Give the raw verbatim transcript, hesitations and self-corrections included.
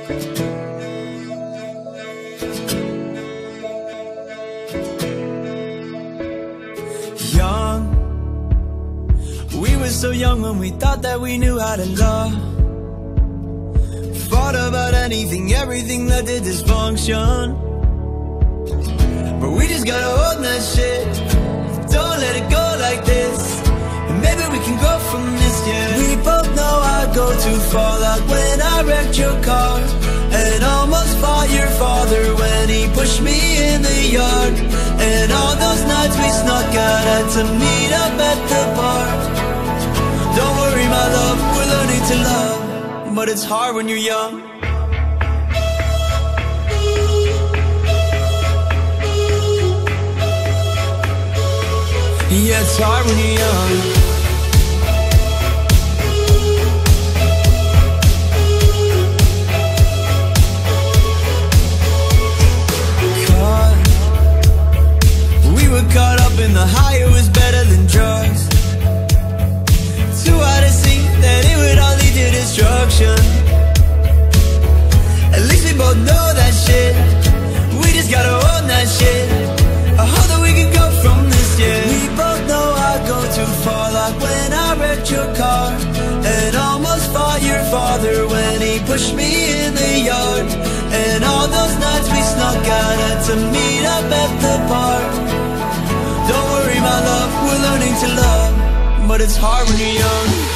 Young, we were so young when we thought that we knew how to love. Fought about anything, everything that did dysfunction. But we just gotta hold that shit, don't let it go like this, and maybe we can grow from this, yeah. We both know I go too far, like when I wrecked your car and almost fought your father when he pushed me in the yard. And all those nights we snuck out, had to meet up at the bar. Don't worry my love, we're learning to love, but it's hard when you're young. Yeah, it's hard when you're young. Caught up in the high, it was better than drugs. Too hard to see that it would all lead to destruction. At least we both know that shit, we just gotta own that shit. I hope that we can go from this, yeah. We both know I go too far, like when I wrecked your car and almost fought your father when he pushed me in the yard. And all those nights we snuck out, had to meet up at the park. Don't worry my love, we're learning to love, but it's hard when you're young.